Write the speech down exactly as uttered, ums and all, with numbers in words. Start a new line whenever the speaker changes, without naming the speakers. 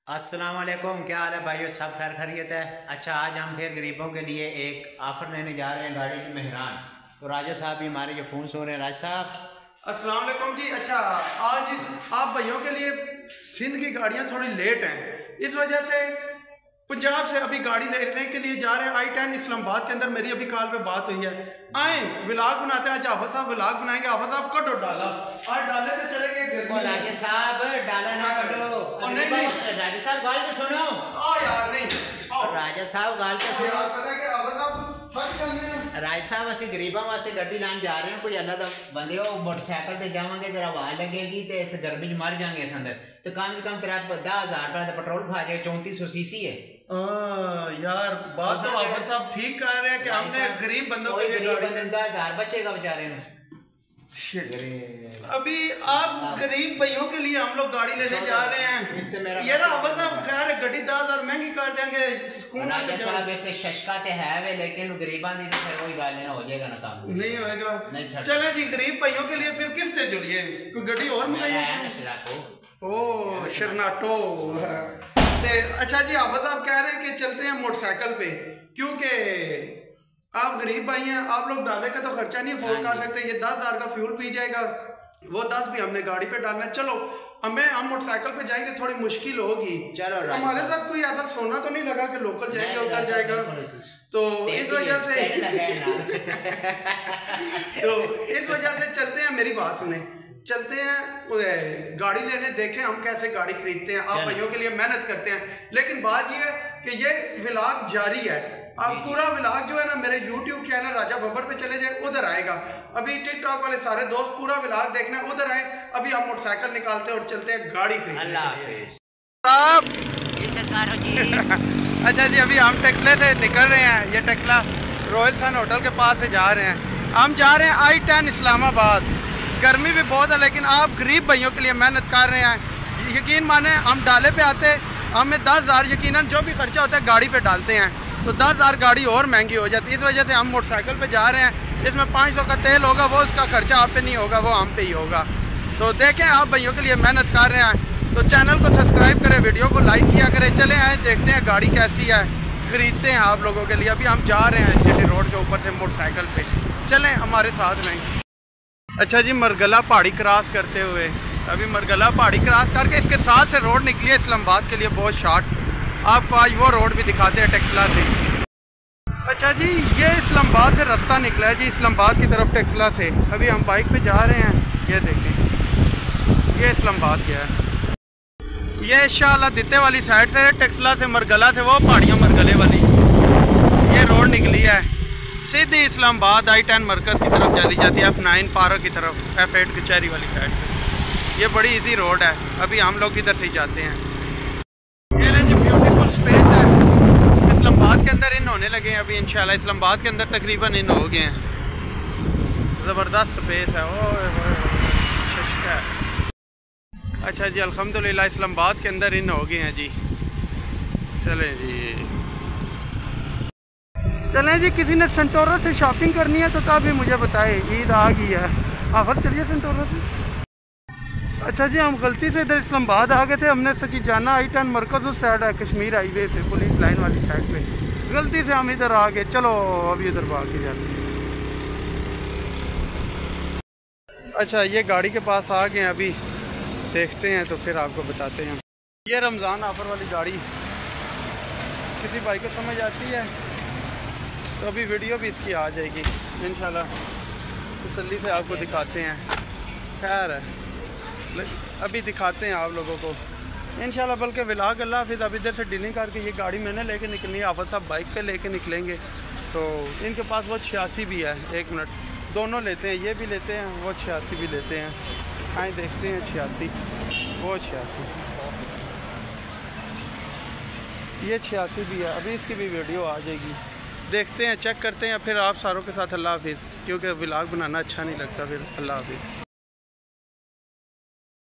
अस्सलाम वालेकुम, क्या हाल है भाइयों? सब खैर खैरियत है। अच्छा, आज हम फिर गरीबों के लिए एक ऑफ़र लेने जा रहे हैं गाड़ी की मेहरान। तो राजा साहब भी हमारे जो फ़ोन सो रहे हैं। राजा साहब
अस्सलाम वालेकुम जी। अच्छा, आज आप भाइयों के लिए सिंध की गाड़ियाँ थोड़ी लेट हैं, इस वजह से पंजाब से अभी गाड़ी लेने के लिए जा रहे हैं। आई टेन इस्लामाबाद के अंदर मेरी अभी कॉल पे बात हुई है। आए व्लॉग बनाते हैं। आज आफत साहब व्लॉग बनाएंगे। आफत साहब कटो डाला, आज डाले पे चलेंगे।
राजा साहब डाला ना कटो।
नहीं नहीं
राजा साहब गाल पे सुनो।
आओ यार, नहीं आओ
राजा साहब गाल पे सुनो।
पता है आफत साहब फट जाने हैं।
राज साहब असं गरीबों वास्ते गड्डी लैन जा रहे हैं। कोई अल्लाह का बंदे हो मोटरसाइकिल से जावांगे, जरा हवा लगेगी तो इतने गर्मी च मर जाएंगे इस अंदर। तो कम से कम तेरा दस हज़ार रुपये का पेट्रोल खा जाए। चौंतीस सौ सी सी है।
आ, यार बात तो आफत साहब ठीक कर रहे हैं कि हमने गरीब बंदों के लिए
गरीब बंदे दस हज़ार बचेगा बेचारे।
अभी आप गरीब भाइयों के लिए हम लोग गाड़ी लेने जा रहे हैं। ये आफत साहब खैर गड्डी दस हजार महंगी कर देंगे।
शशका ते है वे, लेकिन गरीबां दी फिर वही गाल ना हो जाएगा ना, काम
नहीं होएगा। चले जी, गरीब भाइयों के लिए फिर किस से जुड़िए, कोई गड्डी और मंगाइए। ओ शरनाटो। अच्छा जी, आफत साहब कह रहे हैं कि चलते हैं मोटरसाइकिल पे, क्योंकि आप गरीब भाई हैं। आप लोग डाले का तो खर्चा नहीं अफोर्ड कर सकते। ये दस हजार का फ्यूल पी जाएगा, वो दस भी हमने गाड़ी पे डालना है। चलो हमें हम मोटरसाइकिल पे जाएंगे, थोड़ी मुश्किल होगी। चलो हमारे साथ कोई ऐसा सोना तो नहीं लगा कि लोकल जाएंगे उतर जाएगा, तो इस वजह से तो इस वजह से चलते हैं। मेरी बात सुने, चलते हैं गाड़ी लेने, देखें हम कैसे गाड़ी खरीदते हैं। आप भाइयों के लिए मेहनत करते हैं, लेकिन बात ये है कि ये व्लॉग जारी है। आप पूरा व्लॉग जो है ना मेरे यूट्यूब चैनल राजा बब्बर पे चले जाए, उधर आएगा। अभी टिकटॉक वाले सारे दोस्त पूरा व्लॉग देखना, उधर आए। अभी हम मोटरसाइकिल निकालते हैं और चलते हैं गाड़ी खरीदने।
अल्लाह हाफिज़।
अच्छा जी, अभी हम टेक्सला से निकल रहे हैं। ये टेक्सला रॉयल सन होटल के पास से जा रहे हैं। हम जा रहे हैं आई टेन इस्लामाबाद। गर्मी भी बहुत है, लेकिन आप गरीब भाइयों के लिए मेहनत कर रहे हैं। यकीन माने, हम डाले पे आते हमें दस हज़ार यकीनन जो भी खर्चा होता है गाड़ी पे डालते हैं, तो दस हज़ार गाड़ी और महंगी हो जाती है। इस वजह से हम मोटरसाइकिल पे जा रहे हैं। इसमें पाँच सौ का तेल होगा, वो उसका खर्चा आप पे नहीं होगा, वो हम पे ही होगा। तो देखें, आप भाइयों के लिए मेहनत कर रहे हैं तो चैनल को सब्सक्राइब करें, वीडियो को लाइक किया करें। चले आए, देखते हैं गाड़ी कैसी है, ख़रीदते हैं आप लोगों के लिए। अभी हम जा रहे हैं जीटी रोड के ऊपर से मोटरसाइकिल पे, चलें हमारे साथ में। अच्छा जी, मरगला पहाड़ी क्रॉस करते हुए अभी मरगला पहाड़ी क्रॉस करके इसके साथ से रोड निकली है इस्लामाबाद के लिए, बहुत शॉर्ट। आपको आज वो रोड भी दिखाते हैं टेक्सला से। अच्छा जी, ये इस्लामाबाद से रास्ता निकला है जी, इस्लामाबाद की तरफ टेक्सला से। अभी हम बाइक पे जा रहे हैं। ये देखें, ये इस्लामाबाद गया है। ये शाला दिते वाली साइड से टेक्सला से मरगला से वो पहाड़ियाँ मरगले वाली ये रोड निकली है, सीधी इस्लामाबाद आई टेन मरकज़ की तरफ चली जाती है, एफ नाइन पार्क की तरफ, एफ एट कचहरी वाली साइड पे। ये बड़ी इजी रोड है। अभी हम लोग इधर से ही जाते हैं। ये जो ब्यूटीफुल स्पेस है, इस्लामाबाद के अंदर इन होने लगे हैं अभी इंशाल्लाह। इस्लामाबाद के अंदर तकरीबन इन हो गए हैं। ज़बरदस्त स्पेस है। ओह शशका है। अच्छा जी, अल्हम्दुलिल्लाह इस्लामाबाद के अंदर इन हो गए हैं जी। चलें जी, चलें जी। किसी ने सेंटोरो से शॉपिंग करनी है तो तभी मुझे बताए, ईद आ गई है। आफत चलिए सेंटोरो से। अच्छा जी, हम गलती से इधर इस्लामाबाद आ गए थे। हमने सच्ची जाना आई टेन मरकज़ उस साइड है, कश्मीर हाईवे से पुलिस लाइन वाली साइड पे। गलती से हम इधर आ गए। चलो अभी इधर भाग के जाते हैं। अच्छा, ये गाड़ी के पास आ गए, अभी देखते हैं तो फिर आपको बताते हैं। ये रमज़ान ऑफ़र वाली गाड़ी किसी भाई को समझ आती है तो अभी वीडियो भी इसकी आ जाएगी इंशाल्लाह, तसल्ली से आपको दिखाते हैं। खैर अभी दिखाते हैं आप लोगों को इंशाल्लाह। बल्कि व्लॉग अल्लाह हाफिज़। अब इधर से डीलिंग करके ये गाड़ी मैंने लेके निकलनी है, आफत साहब बाइक पे लेके निकलेंगे। तो इनके पास वो छियासी भी है, एक मिनट, दोनों लेते हैं, ये भी लेते हैं, वो छियासी भी लेते हैं। आए देखते हैं, छियासी, वो छियासी, ये छियासी भी है। अभी इसकी भी वीडियो आ जाएगी, देखते हैं, चेक करते हैं। फिर आप सारों के साथ अल्लाह हाफिज़, क्योंकि व्लॉग बनाना अच्छा नहीं लगता। फिर अल्लाह हाफिज़।